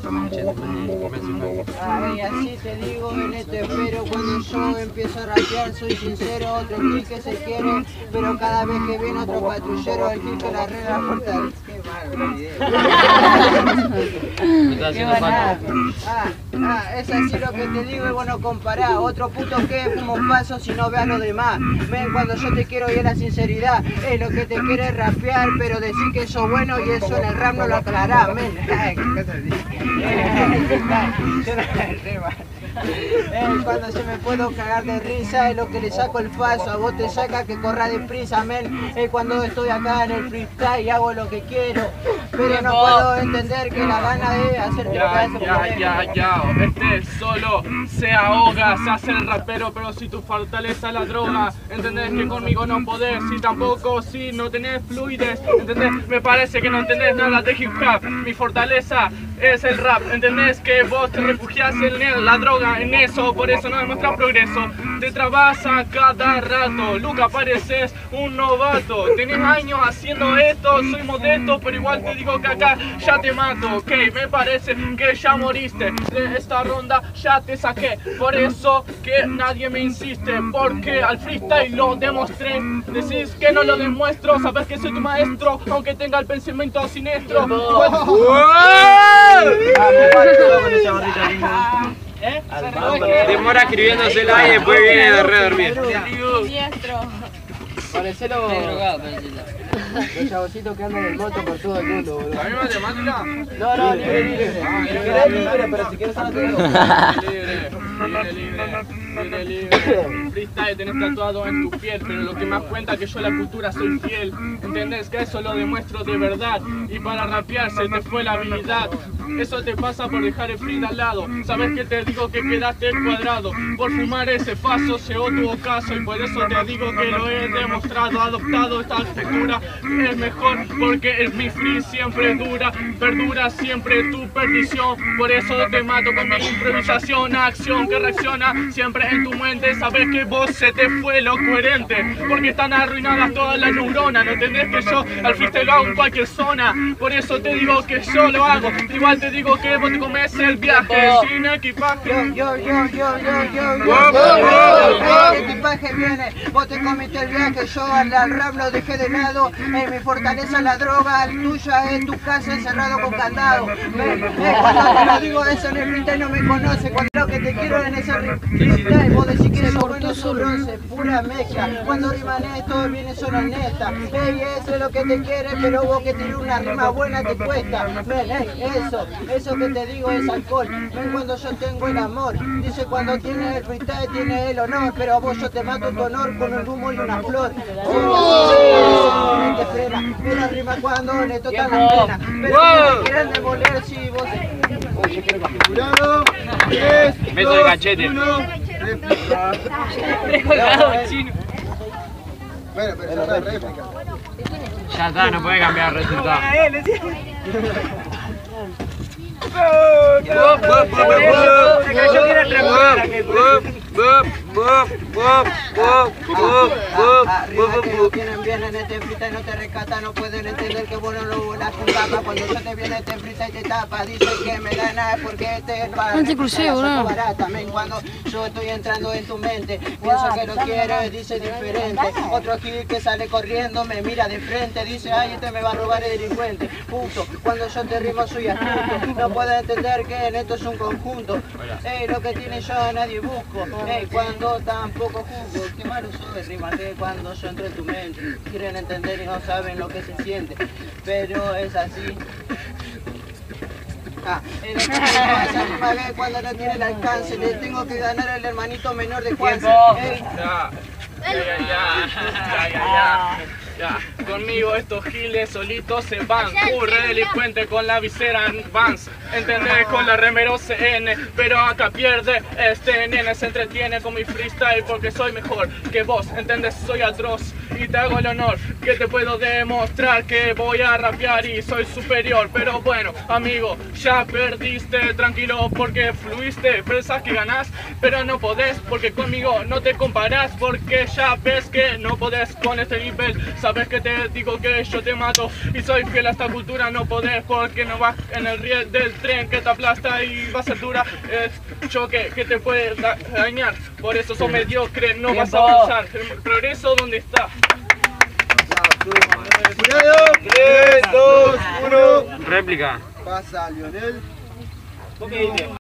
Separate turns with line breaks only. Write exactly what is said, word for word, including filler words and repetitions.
Ay, así te digo, en este espero cuando yo empiezo a rapear, soy sincero, otro kill que se quiere, pero cada vez que viene otro patrullero, el kill que la regla fuerte. Qué malo, ah, ah, es así lo que te digo y bueno compará, otro puto que fumo paso si no veas lo demás. Ven cuando yo te quiero y es la sinceridad, es lo que te quiere rapear, pero decir que sos bueno y eso en el rap no lo aclarás, men. Eh, cuando se me puedo cagar de risa es lo que le saco el paso, a vos te saca que corra deprisa, men. Eh, cuando estoy acá en el freestyle y hago lo que quiero, pero no puedo entender que la gana de hacerte
ya, ya, ya, ya, este solo se ahoga, se hace el rapero, pero si tu fortaleza es la droga, entendés que conmigo no podés, si tampoco si no tenés fluidez, entendés, me parece que no entendés nada de hip hop, mi fortaleza es el rap, entendés que vos te refugiás en la droga, en eso, por eso no demuestras progreso, te trabas a cada rato, Luca pareces un novato, tenés años haciendo esto, soy modesto, pero igual te digo que acá ya te mato, ok, me parece que ya moriste, de esta ronda ya te saqué, por eso que nadie me insiste, porque al freestyle lo demostré, decís que no lo demuestro, sabes que soy tu maestro, aunque tenga el pensamiento siniestro.
¿Eh? Demora escribiéndosela y después viene de re dormir.
Diestro. Parecelo los chavositos que andan en moto por todo el mundo, boludo.
¿La misma temática?
No, no, libre, libre. Libre, libre, pero si quieres no te digo.
Libre, libre, libre, libre, libre. Freestyle tenés tatuado en tu piel, pero lo que más cuenta es que yo a la cultura soy fiel. ¿Entendés? Que eso lo demuestro de verdad. Y para rapear se te fue la habilidad. Eso te pasa por dejar el free al lado. Sabes que te digo que quedaste cuadrado. Por fumar ese paso llegó tu ocaso. Y por eso te digo que lo he demostrado. Adoptado esta cultura es mejor porque es mi free siempre dura. Perdura siempre tu perdición. Por eso te mato con mi improvisación. Acción que reacciona siempre en tu mente. Sabes que vos se te fue lo coherente. Porque están arruinadas todas las neuronas. No entendés que yo al freestyle lo hago en cualquier zona. Por eso te digo que yo lo hago. Igual te digo que vos te comes el viaje sin equipaje.
Yo, yo, yo, yo, yo, yo, yo, el equipaje viene, vos te comiste el viaje, yo al, al rap lo dejé de lado, eh, mi fortaleza es la droga, el tuya es tu casa encerrado con candado. Eh, eh, cuando te lo digo eso en el freestyle no me conoce, cuando lo que te quiero en ese freestyle, vos decís que sos bueno, sos bronce, pura mezcla, cuando riman esto viene solo honesta, ey, eso es lo que te quiere, pero vos que tienes una rima buena te cuesta, ven, ey, eso. Eso que te digo es alcohol, ven cuando yo tengo el amor. Dice cuando tienes el freestyle tienes el honor, pero a vos yo te mato tu honor con un humo y una flor. Te frena, pero rima cuando le tocan las penas. Pero me quieren demoler si vos...
Jurado, tres,
Beso de cachete.
chino.
Bueno, pero ya está, réplica.
Ya está, no puede cambiar el resultado.
Arriba que no tienen bien en este freestyle no te rescata, no pueden entender que vos no lo volas con capa. Cuando yo te viene este freestyle te tapa, dicen que me gana porque este es para la barata. También cuando yo estoy entrando en tu mente, pienso que lo quieres, dice diferente. Otro kill que sale corriendo me mira de frente, dice ay este me va a robar el delincuente. Puto, cuando yo te rimo soy astuto, no puedo entender que en esto es un conjunto. Ey, lo que tiene yo nadie busco, ey, cuando tampoco juzgo. Qué malo soy, rímate cuando yo entro en tu mente. Quieren entender y no saben lo que se siente, pero es así. Ah, el esa misma vez cuando no tiene el alcance, le tengo que ganar al hermanito menor de Juan. Ey.
Ya, ya, ya, ya, ya, ya. Ya, conmigo estos giles solitos se van. Curre delincuente con la visera en Vans. ¿Entendés? Con la remero C N. Pero acá pierde este nene. Se entretiene con mi freestyle porque soy mejor que vos. ¿Entendés? Soy atroz. y te hago el honor que te puedo demostrar que voy a rapear y soy superior. Pero bueno, amigo, ya perdiste, tranquilo porque fluiste, pensás que ganás, pero no podés porque conmigo no te comparás, porque ya ves que no podés con este nivel. Sabes que te digo que yo te mato y soy fiel a esta cultura, no podés porque no vas en el riel del tren que te aplasta y va a ser dura. Es choque que te puede da dañar, por eso sos mediocre, no vas a avanzar. El progreso, ¿dónde está?
tres, dos, uno. Réplica.
Pasa Lionel.